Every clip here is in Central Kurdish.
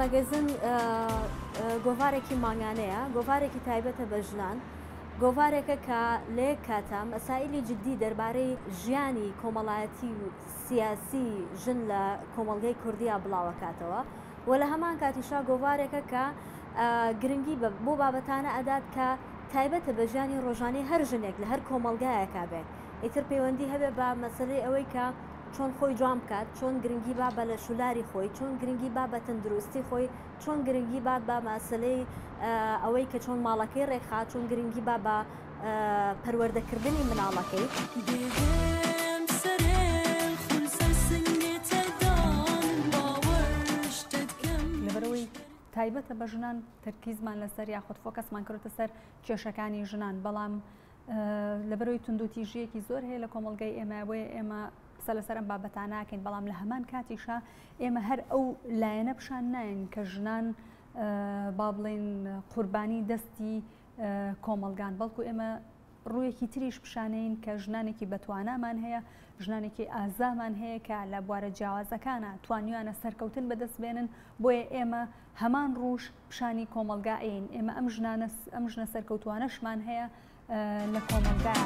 مەگەزن گۆڤارێکی ماگانەیە، گۆڤارێکی تایبەتە بە ژنان، گۆڤارێکە کە لێ کاتە مەسائلی جددی دەربارەی ژیانی کۆمەڵایەتی و سیاسی ژن لە کۆمەڵگەی کوردیا بڵاوەکاتەوە و لە هەمان کاتیشا گۆڤارێکە کە گرنگی بۆ بابەتانە ئەدات کە تایبەتە بە ژیانی ڕۆژانەی هەر ژنێک لە هەر کۆمەلگایەکە بێ. ئیتر پەیوەندی هەبێ بە مەسەلەی ئەوەی کە چۆن خۆی جوان بکات، چۆن گرنگی با بە لە شولاری خۆی، چۆن گرنگی با بە تەندروستی خۆی، چۆن گرنگی با بە مەسەلەی ئەوەی کە چۆن ماڵەکەی ڕێکخات، چۆن گرنگی با بە پەروەردەکردنی مناڵەکەی. لەبەرەوەی تایبەتە بە ژنان تەرکیزمان لەسەر یاخود فۆکەسمان کردوتە سەر کێشەکانی ژنان، بەڵام لەبەرەوەی توندوتیژیەکی زۆر هەیە لە کۆمەڵگەی ئێمە بۆیە ئێمە لەسەر ئەم بابەتاناکەین، بەڵام لە هەمان کاتیشا ئێمە هەر ئەو لایەنە پیشان ناین کە ژنان با بڵێن قوربانی دەستی کۆمەلگان، بەڵکو ئێمە ڕوویەکی تریش پیشانەین کە ژنانێکی بەتوانامان هەیە، ژنانێکی ئازامان هەیە کە لە بوارە جیاوازەکانە توانیوانە سەرکەوتن بەدەست بێنن، بۆیە ئێمە هەمان ڕووش پیشانی کۆمەلگاین، ئێمە ئەم ژنە سەرکەوتوانەشمان هەیە لە کۆمەلگا.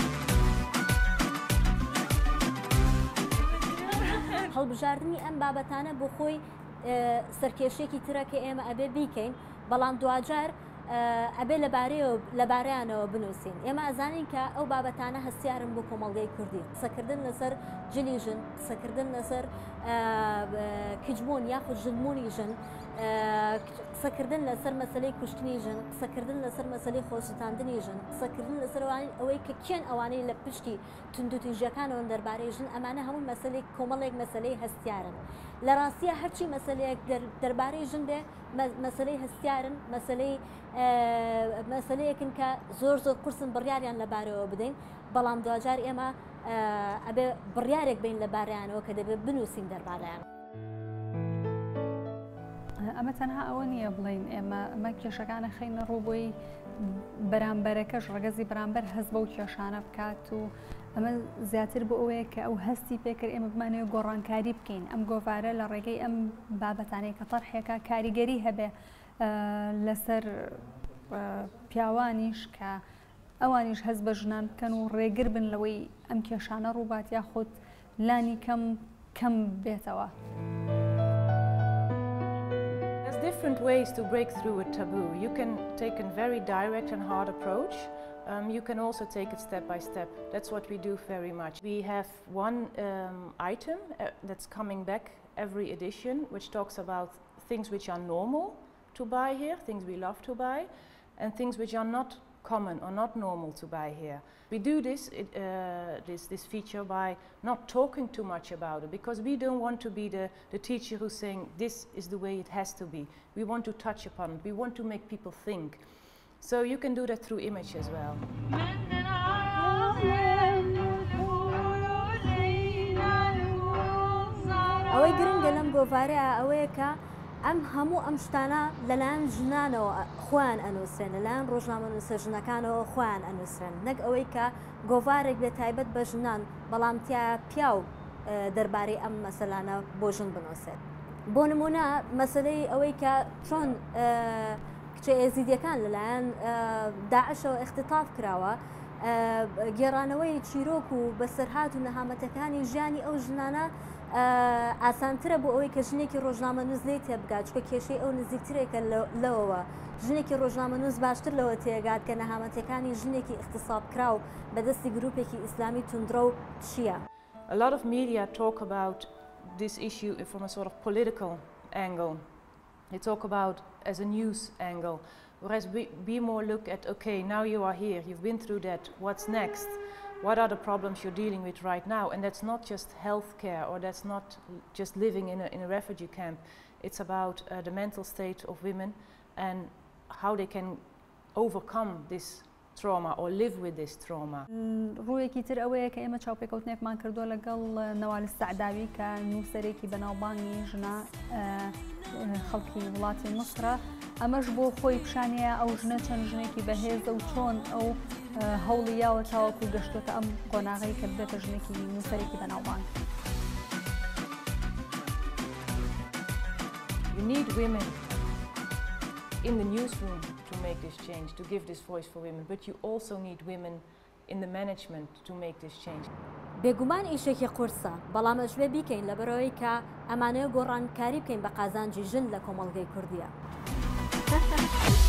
هەڵبژاردننی ئەم بابەتانە بۆ خۆی سەرکێشێکی ترە کە ئێمە ئەبێ بیکەین، بەڵام دوجار ئەبێ لەبارەیانەوە بنووسین. ئێمە ئەزانین کە ئەو بابەتانە هەستیارن بۆ کۆمەڵگەی کوردی، قسەکردن لەسەر جلی ژن، قسەکردن لەسەر کجبوون یاخود ژنبوونی ژن، قسەکردن لەسەر مەسەلەی کوشتنی ژن، قسەکردن لەسەر مەسەلەی خۆشتاندنی ژن، قسەکردن لەسەر ئەوەی کە کێن ئەوانەی لە پشتی توندوتیژیەکانەوە دەربارەی ژن، ئەمانە هەموو مەسەلەی کۆمەڵێک مەسەلەی هەستیارن. لە ڕاستیە هەرچی مەسەلەیەک دەربارەی ژن بێ مەسەلەی هەستیارن، مەسەلەیەکن کە زۆر قورسن بڕیاریان لەبارەوە بدەین، بەڵام دوجار ئێمە ئەبێ بڕیارێک بین لەبارەیانەوە کە دەبێت بنووسین دەربارەیان. ئەمە تەنها ئەوە نییە بڵین ئێمە کێشەکانە خینە ڕووبۆی بەرامبەرەکەش ڕەگەزی بەرامبەر هەست بەو کێشانە بکات و ئەمە زیاتر بۆ ئەوەیە کە ئەو هەستی پێکرد ئێمە بمانەوە گۆڕانکاری بکەین، ئەم گۆڤارە لە ڕێگەی ئەم بابەتانەی کە تەرحێکە کاریگەری هەبێ لەسەر پیاوانیش کە ئەوانیش هەست بە ژنان بکەن و ڕێگر بن لەوەی ئەم کێشانە ڕووبات یاخود لانی کەم بێتەوە. Different ways to break through a taboo. You can take a very direct and hard approach. You can also take it step by step. That's what we do very much. We have one item that's coming back every edition, which talks about things which are normal to buy here, things we love to buy, and things which are not common or not normal to buy here. We do this feature by not talking too much about it, because we don't want to be the teacher who's saying this is the way it has to be. We want to touch upon it. We want to make people think. So you can do that through image as well. ئەوەی گرنگە لەم گۆڤارەیە ئەوەیە کە ئەم هەموو ئەم شتانە لەلایەن ژنانەوە خۆیان ئەنووسێن، لەلایەن ڕۆژنامەنووسە ژنەکانەوە خۆیان ئەنووسێن، نەک ئەوەی کە گۆڤارێک بێت تایبەت بە ژنان بەڵام پیاو دەربارەی ئەم مەسەلانە بۆ ژن بنووسێت. بۆ نمونە مەسەلەی ئەوەی کە چۆن کچە ئێزیدیەکان لەلایەن داعشەوە اختطاف کراوە، گێڕانەوەی چیرۆک و بەسەرهات و نەهامەتەکانی ژیانی ئەو ژنانە ئاسانترە بۆ ئەوەی کە ژنێکی ڕۆژنامەنووس لێی تێبگات، چکە کێشەی ئەو نزیکترێکە لەوەوە. ژنێکی ڕۆژنامەنووس باشتر لەوە تێگات کە نەهامەتەکانی ژنێکی اختصاب کراو بەدەستی گروپێکی ئیسلامی توندرە و چییە. A lot of media talk about this issue from a sort of political angle. They talk about as a news angle, whereas we more look at, okay, now you are here, you've been through that, what's next? What are the problems you're dealing with right now? And that's not just healthcare, or that's not just living in a refugee camp. It's about the mental state of women and how they can overcome this trauma or live with this trauma. ڕوویەکی تر ئەوەیە کە ئێمە چاوپێکەوتنێکمان کردووە لەگەڵ نەوال سەعداوی کە نووسەرێکی بەناوبانگی ژنە خەڵکی وڵاتی مسرە، ئەمەش بۆ خۆی پیشانەیە ئەو ژنە چەند ژنێکی بەهێزە و چۆن ئەو هەوڵی یاوە تاوەکو گەشتۆتە ئەم قۆناغی کە بێتە ژنێکی نووسەرێکی بەناوبانگ. You need women in the newsroom to make this change, to give this voice for women, but you also need women in the management to make this change. بێگومان ئیشێکی قورسە بەڵام ئەژبێ بیکەین لەبەرەوەی کە ئەمانەیە گۆڕانکاری بکەین بە قازانجی ژن لە کۆمەڵگەی کوردیە.